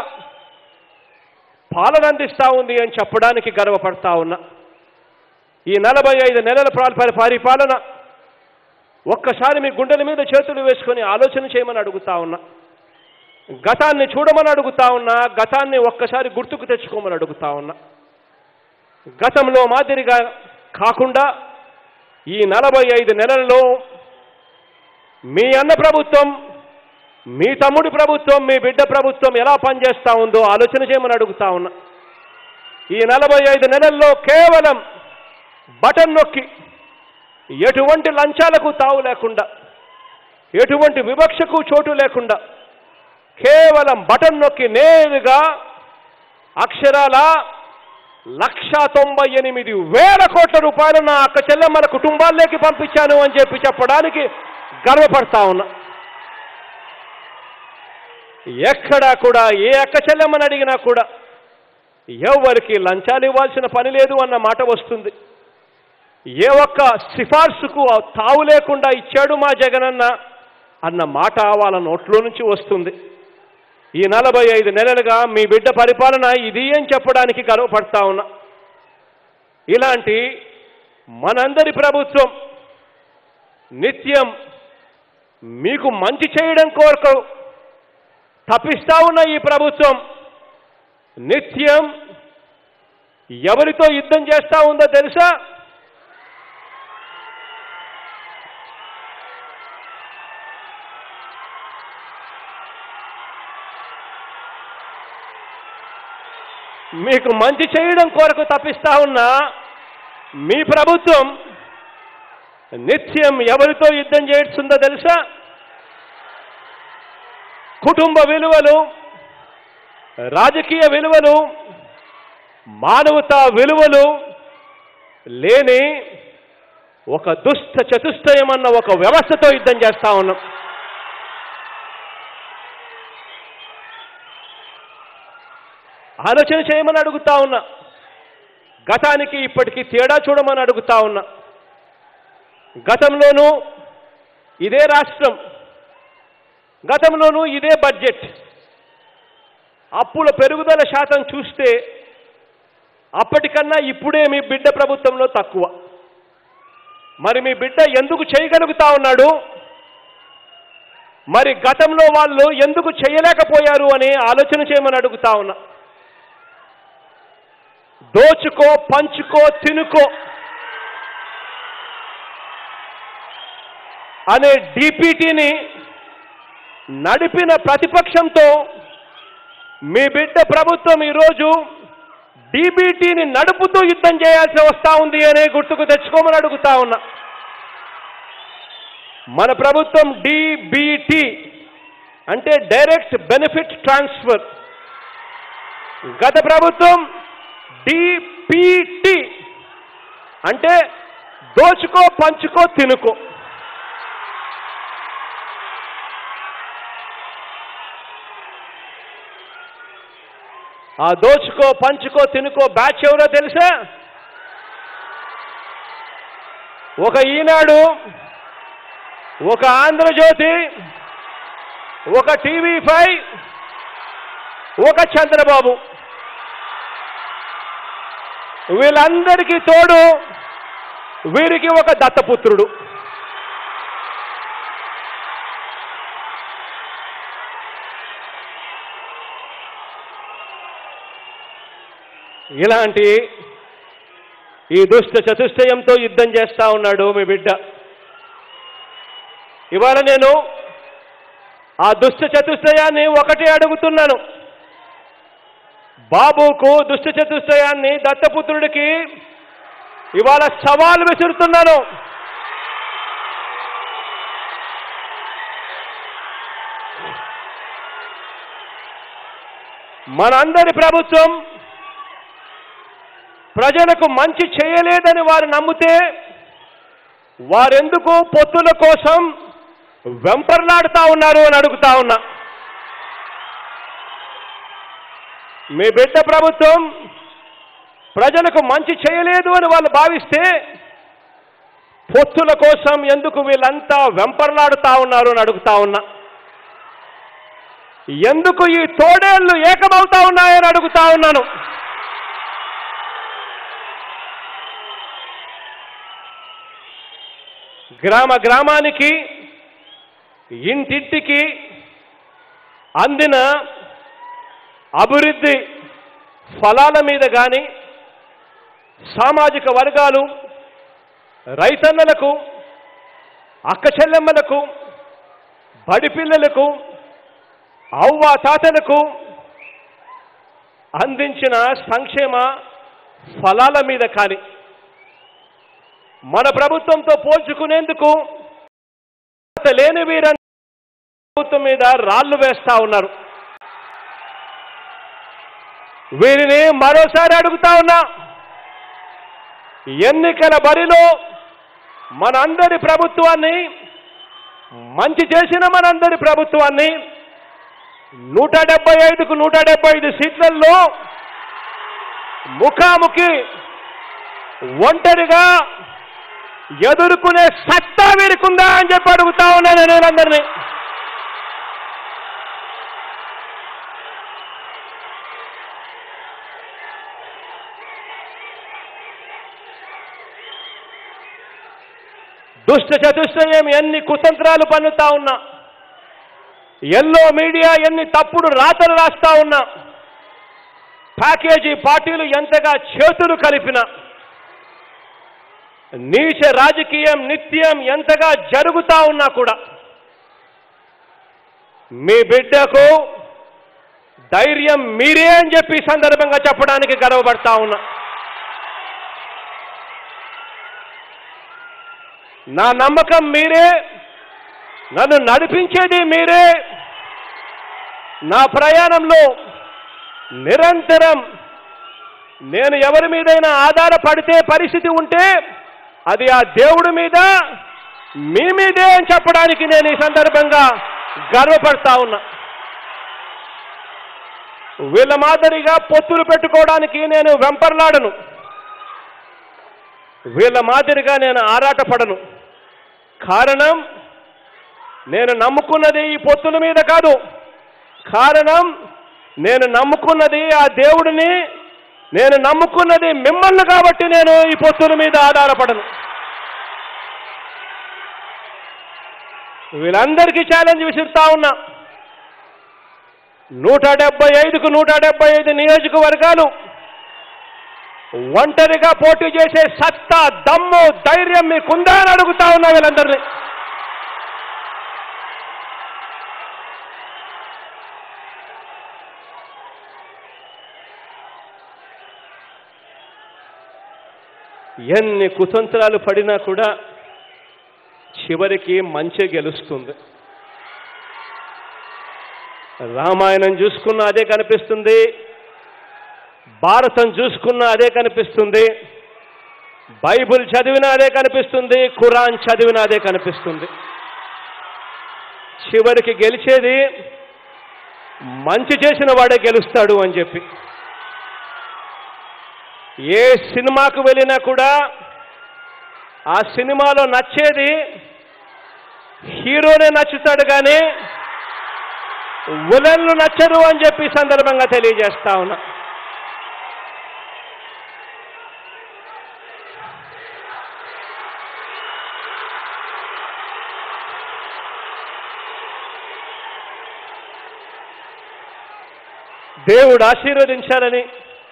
పాలన అందిస్తూ ఉంది అని చెప్పడానికి గర్వపడతా ఉన్నా. ఈ నలభై ఐదు నెలల పరిపాలన ఒక్కసారి మీ గుండెల మీద చేతులు వేసుకొని ఆలోచన చేయమని అడుగుతా ఉన్నా. గతాన్ని చూడమని అడుగుతా ఉన్నా. గతాన్ని ఒక్కసారి గుర్తుకు తెచ్చుకోమని అడుగుతా ఉన్నా. గతంలో మాదిరిగా కాకుండా ఈ నలభై ఐదు నెలల్లో మీ అన్న ప్రభుత్వం, మీ తమ్ముడి ప్రభుత్వం, మీ బిడ్డ ప్రభుత్వం ఎలా పనిచేస్తూ ఉందో ఆలోచన చేయమని అడుగుతా ఉన్నా. ఈ నలభై ఐదు నెలల్లో కేవలం బటన్ నొక్కి ఎటువంటి లంచాలకు తావు లేకుండా, ఎటువంటి వివక్షకు చోటు లేకుండా కేవలం బటన్ నొక్కి నేరుగా అక్షరాల లక్ష తొంభై ఎనిమిది వేల కోట్ల రూపాయలు నా అక్క చెల్లెమ్మల కుటుంబాల్లోకి పంపించాను అని చెప్పి చెప్పడానికి గర్వపడతా ఉన్నా. ఎక్కడా కూడా ఏ అక్క చెల్లెమ్మని అడిగినా కూడా ఎవరికి లంచాలు ఇవ్వాల్సిన పని లేదు అన్న మాట వస్తుంది. ఏ ఒక్క సిఫార్సుకు తావు లేకుండా ఇచ్చాడు మా జగనన్న అన్న మాట వాళ్ళ నోట్లో నుంచి వస్తుంది. ఈ నలభై ఐదు నెలలుగా మీ బిడ్డ పరిపాలన ఇది అని చెప్పడానికి గర్వపడతా ఉన్నా. ఇలాంటి మనందరి ప్రభుత్వం నిత్యం మీకు మంచి చేయడం కోరుకో తప్పిస్తా ఉన్న ఈ ప్రభుత్వం నిత్యం ఎవరితో యుద్ధం చేస్తా ఉందో తెలుసా? మీకు మంచి చేయడం కొరకు తప్పిస్తా ఉన్నా మీ ప్రభుత్వం నిత్యం ఎవరితో యుద్ధం చేస్తుందో తెలుసా? కుటుంబ విలువలు, రాజకీయ విలువలు, మానవతా విలువలు లేని ఒక దుష్ట చతుష్టయం అన్న ఒక వ్యవస్థతో యుద్ధం చేస్తా ఉన్నాం. ఆలోచన చేయమని అడుగుతా ఉన్నా. గతానికి ఇప్పటికీ తేడా చూడమని అడుగుతా ఉన్నా. గతంలోనూ ఇదే రాష్ట్రం, గతంలోనూ ఇదే బడ్జెట్. అప్పుల పెరుగుదల శాతం చూస్తే అప్పటికన్నా ఇప్పుడే మీ బిడ్డ ప్రభుత్వంలో తక్కువ. మరి మీ బిడ్డ ఎందుకు చేయగలుగుతా ఉన్నాడు? మరి గతంలో వాళ్ళు ఎందుకు చేయలేకపోయారు అని ఆలోచన చేయమని అడుగుతా ఉన్నా. దోచుకో, పంచుకో, తినుకో అనే డిపిటిని నడిపిన ప్రతిపక్షంతో మీ బిడ్డ ప్రభుత్వం ఈరోజు డిబిటిని నడుపుతూ యుద్ధం చేయాల్సి వస్తూ ఉంది అనే గుర్తుకు తెచ్చుకోమని అడుగుతా ఉన్నా. మన ప్రభుత్వం డిబిటి అంటే డైరెక్ట్ బెనిఫిట్ ట్రాన్స్ఫర్, గత ప్రభుత్వం డిపిటి అంటే దోచుకో, పంచుకో, తినుకో. ఆ దోచుకో, పంచుకో, తినుకో బ్యాచ్ ఎవరో తెలుసా? ఒక ఈనాడు, ఒక ఆంధ్రజ్యోతి, ఒక టీవీ ఫైవ్, ఒక చంద్రబాబు. వీళ్ళందరికీ తోడు వీరికి ఒక దత్తపుత్రుడు. ఇలాంటి ఈ దుష్ట చతుష్టయంతో యుద్ధం చేస్తా ఉన్నాడు మీ బిడ్డ. ఇవాళ నేను ఆ దుష్ట చతుష్టయాన్ని ఒకటే అడుగుతున్నాను. బాబుకు దుష్ట చతుష్టయాన్ని, దత్తపుత్రుడికి ఇవాళ సవాల్ విసురుతున్నాను. మనందరి ప్రభుత్వం ప్రజలకు మంచి చేయలేదని వారు నమ్మితే వారెందుకు పొత్తుల కోసం వెంపర్లాడుతా ఉన్నారు అని అడుగుతా ఉన్నా. మీ బిడ్డ ప్రభుత్వం ప్రజలకు మంచి చేయలేదు అని వాళ్ళు భావిస్తే పొత్తుల కోసం ఎందుకు వీళ్ళంతా వెంపర్లాడుతా ఉన్నారు అని అడుగుతా ఉన్నా. ఎందుకు ఈ తోడేళ్లు ఏకమవుతా ఉన్నాయని అడుగుతా ఉన్నాను. గ్రామ గ్రామానికి, ఇంటింటికి అందిన అభివృద్ధి ఫలాల మీద కానీ, సామాజిక వర్గాలు, రైతన్నలకు, అక్క చెల్లెమ్మలకు, బడి పిల్లలకు, అవ్వ తాతలకు అందించిన సంక్షేమ ఫలాల మీద కానీ మన ప్రభుత్వంతో పోల్చుకునేందుకు లేని వీరని ప్రభుత్వం మీద రాళ్లు వేస్తా ఉన్నారు. వీరిని మరోసారి అడుగుతా ఉన్నా. ఎన్నికల బరిలో మనందరి ప్రభుత్వాన్ని, మంచి చేసిన మనందరి ప్రభుత్వాన్ని నూట డెబ్బై ఐదుకు నూట డెబ్బై ఐదు సీట్లలో ముఖాముఖి ఒంటరిగా ఎదుర్కొనే సత్తా వీరికుందా అని చెప్పి అడుగుతా ఉన్నాను నేను అందరినీ. దుష్ట చతుష్టయం ఎన్ని కుతంత్రాలు పన్నుతా ఉన్నా, ఎల్లో మీడియా ఎన్ని తప్పుడు రాతలు రాస్తా ఉన్నా, ప్యాకేజీ పార్టీలు ఎంతగా చేతులు కలిపిన, నీచ రాజకీయం నిత్యం ఎంతగా జరుగుతా ఉన్నా కూడా మీ బిడ్డకు ధైర్యం మీరే అని చెప్పి సందర్భంగా చెప్పడానికి గర్వపడతా ఉన్నా. నా నమ్మకం మీరే, నన్ను నడిపించేది మీరే. నా ప్రయాణంలో నిరంతరం నేను ఎవరి మీదైనా ఆధారపడితే పరిస్థితి ఉంటే అది ఆ దేవుడి మీద, మీ మీదే అని చెప్పడానికి నేను ఈ సందర్భంగా గర్వపడతా ఉన్నా. వీళ్ళ మాదిరిగా పొత్తులు పెట్టుకోవడానికి నేను వెంపర్లాడను, వీళ్ళ మాదిరిగా నేను ఆరాటపడను. కారణం నేను నమ్ముకున్నది ఈ పొత్తుల మీద కాదు, కారణం నేను నమ్ముకున్నది ఆ దేవుడిని, నేను నమ్ముకున్నది మిమ్మల్ని కాబట్టి నేను ఈ పొత్తుల మీద ఆధారపడను. వీళ్ళందరికీ ఛాలెంజ్ విసురుతా ఉన్నా. నూట డెబ్బై ఐదుకు నూట డెబ్బై ఐదు నియోజకవర్గాలు ఒంటరిగా పోటీ చేసే సత్తా, దమ్ము, ధైర్యం మీకుందా అని అడుగుతా ఉన్నా వీళ్ళందరినీ. ఎన్ని కుతంత్రాలు పడినా కూడా చివరికి మంచి గెలుస్తుంది. రామాయణం చూసుకున్నా అదే కనిపిస్తుంది, భారతం చూసుకున్నా అదే కనిపిస్తుంది, బైబిల్ చదివినా అదే కనిపిస్తుంది, ఖురాన్ చదివినా అదే కనిపిస్తుంది. చివరికి గెలిచేది మంచి చేసిన వాడే గెలుస్తాడు అని చెప్పి. ఏ సినిమాకు వెళ్ళినా కూడా ఆ సినిమాలో నచ్చేది హీరోనే నచ్చుతాడు కానీ విలన్లు నచ్చరు అని చెప్పి సందర్భంగా తెలియజేస్తా ఉన్నా. దేవుడు ఆశీర్వదించాలని,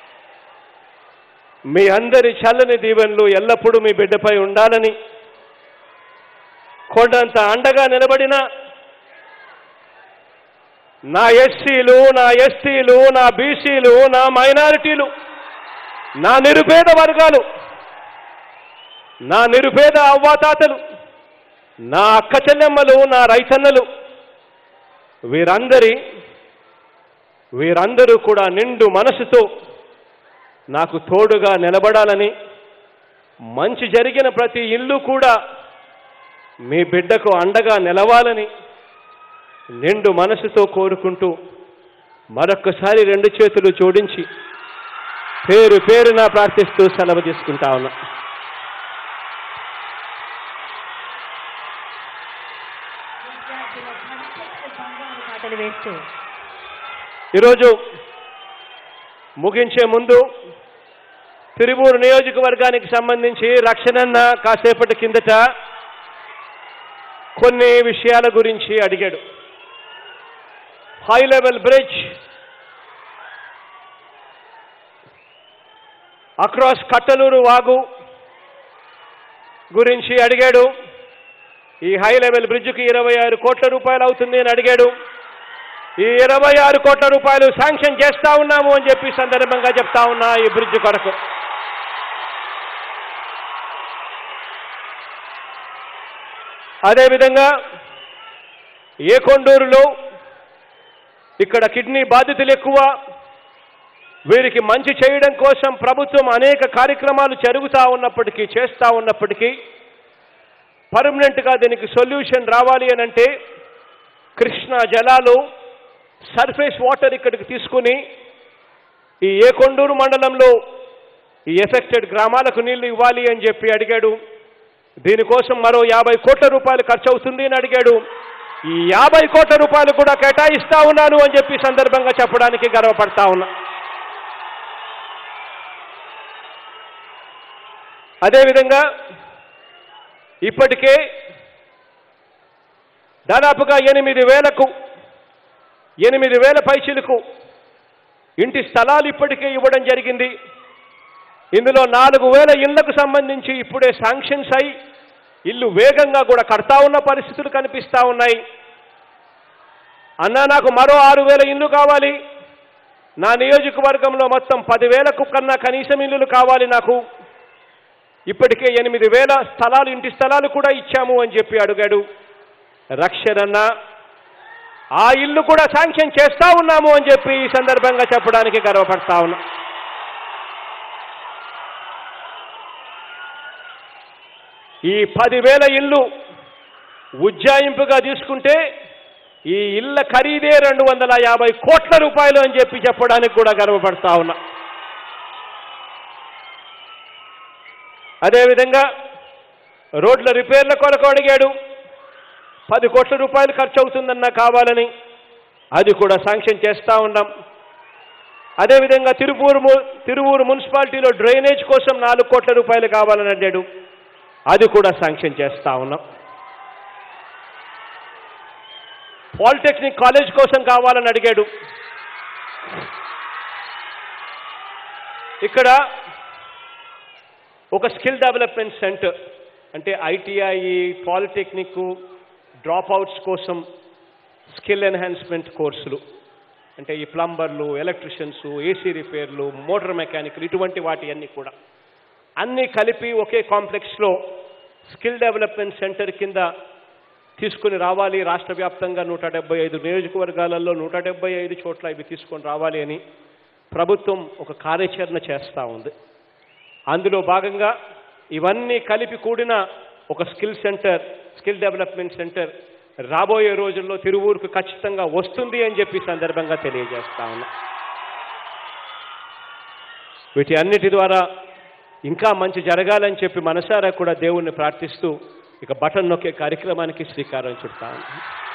మీ అందరి చల్లని దీవెనలు ఎల్లప్పుడూ మీ బిడ్డపై ఉండాలని, కొండంత అండగా నిలబడిన నా ఎస్సీలు, నా ఎస్టీలు, నా బీసీలు, నా మైనారిటీలు, నా నిరుపేద వర్గాలు, నా నిరుపేద అవ్వాతాతలు, నా అక్క చెల్లెమ్మలు, నా రైతన్నలు, వీరందరి వీరందరూ కూడా నిండు మనసుతో నాకు తోడుగా నిలబడాలని, మంచి జరిగిన ప్రతి ఇల్లు కూడా మీ బిడ్డకు అండగా నిలవాలని నిండు మనసుతో కోరుకుంటూ మరొక్కసారి రెండు చేతులు జోడించి పేరు పేరున ప్రార్థిస్తూ సెలవు తీసుకుంటా ఉన్నా. ఈరోజు ముగించే ముందు తిరువూరు నియోజకవర్గానికి సంబంధించి రక్షణన్న కాసేపటి కిందట కొన్ని విషయాల గురించి అడిగాడు. High level bridge across Kattaluru వాగు గురించి అడిగాడు. ఈ హై లెవెల్ బ్రిడ్జ్కి ఇరవై ఆరు కోట్ల రూపాయలు అవుతుంది అని అడిగాడు. ఈ ఇరవై ఆరు కోట్ల రూపాయలు శాంక్షన్ చేస్తా ఉన్నాము అని చెప్పి సందర్భంగా చెప్తా ఉన్నా. ఈ బ్రిడ్జ్ కొరకు అదేవిధంగా ఏకొండూరులో ఇక్కడ కిడ్నీ బాధితులు ఎక్కువ, వీరికి మంచి చేయడం కోసం ప్రభుత్వం అనేక కార్యక్రమాలు జరుగుతూ ఉన్నప్పటికీ చేస్తూ ఉన్నప్పటికీ పర్మనెంట్గా దీనికి సొల్యూషన్ రావాలి అని అంటే కృష్ణా జలాలు సర్ఫేస్ వాటర్ ఇక్కడికి తీసుకుని ఈ ఏకొండూరు మండలంలో ఈ ఎఫెక్టెడ్ గ్రామాలకు నీళ్లు ఇవ్వాలి అని చెప్పి అడిగాడు. దీనికోసం మరో యాభై కోట్ల రూపాయలు ఖర్చు అవుతుంది అని అడిగాడు. ఈ యాభై కోట్ల రూపాయలు కూడా కేటాయిస్తా ఉన్నాను అని చెప్పి సందర్భంగా చెప్పడానికి గర్వపడతా ఉన్నా. అదేవిధంగా ఇప్పటికే దాదాపుగా ఎనిమిది వేలకు ఎనిమిది వేల పైచిలకు ఇంటి స్థలాలు ఇప్పటికే ఇవ్వడం జరిగింది. ఇందులో నాలుగు వేల ఇళ్లకు సంబంధించి ఇప్పుడే శాంక్షన్స్ అయి ఇల్లు వేగంగా కూడా కడతా ఉన్న పరిస్థితులు కనిపిస్తూ ఉన్నాయి. అన్నా నాకు మరో ఆరు వేల ఇల్లు కావాలి, నా నియోజకవర్గంలో మొత్తం పదివేలకు కన్నా కనీసం ఇల్లులు కావాలి నాకు, ఇప్పటికే ఎనిమిది వేల స్థలాలు ఇంటి స్థలాలు కూడా ఇచ్చాము అని చెప్పి అడిగాడు. రక్షణన్న ఆ ఇల్లు కూడా శాంక్షన్ చేస్తా ఉన్నాము అని చెప్పి ఈ సందర్భంగా చెప్పడానికి గర్వపడతా ఉన్నా. ఈ పదివేల ఇల్లు ఉజ్జాయింపుగా తీసుకుంటే ఈ ఇళ్ల ఖరీదే రెండు వందల యాభై కోట్ల రూపాయలు అని చెప్పి చెప్పడానికి కూడా గర్వపడతా ఉన్నా. అదేవిధంగా రోడ్ల రిపేర్ల కొరకు అడిగాడు. పది కోట్ల రూపాయలు ఖర్చు అవుతుందన్నా కావాలని, అది కూడా శాంక్షన్ చేస్తూ ఉన్నాం. అదేవిధంగా తిరుపూరు తిరువూరు మున్సిపాలిటీలో డ్రైనేజ్ కోసం నాలుగు కోట్ల రూపాయలు కావాలని అడిగాడు, అది కూడా శాంక్షన్ చేస్తూ ఉన్నాం. పాలిటెక్నిక్ కాలేజ్ కోసం కావాలని అడిగాడు. ఇక్కడ ఒక స్కిల్ డెవలప్మెంట్ సెంటర్ అంటే ఐటీఐ పాలిటెక్నిక్ డ్రాప్ అవుట్స్ కోసం స్కిల్ ఎన్హాన్స్మెంట్ కోర్సులు అంటే ఈ ప్లంబర్లు, ఎలక్ట్రిషియన్స్, ఏసీ రిపేర్లు, మోటార్ మెకానికల్ ఇటువంటి వాటి అన్నీ కూడా అన్నీ కలిపి ఒకే కాంప్లెక్స్లో స్కిల్ డెవలప్మెంట్ సెంటర్ కింద తీసుకుని రావాలి. రాష్ట్ర వ్యాప్తంగా నూట డెబ్బై ఐదు నియోజకవర్గాలలో నూట డెబ్బై ఐదు చోట్ల ఇవి తీసుకొని రావాలి అని ప్రభుత్వం ఒక కార్యాచరణ చేస్తూ ఉంది. అందులో భాగంగా ఇవన్నీ కలిపి కూడిన ఒక skill centre, skill development centre రాబోయే రోజుల్లో తిరువూరుకు ఖచ్చితంగా వస్తుంది అని చెప్పి సందర్భంగా తెలియజేస్తా ఉన్నా. వీటి అన్నిటి ద్వారా ఇంకా మంచి జరగాలని చెప్పి మనసారా కూడా దేవుణ్ణి ప్రార్థిస్తూ ఇక బటన్ నొక్కే కార్యక్రమానికి శ్రీకారం చుడతాను.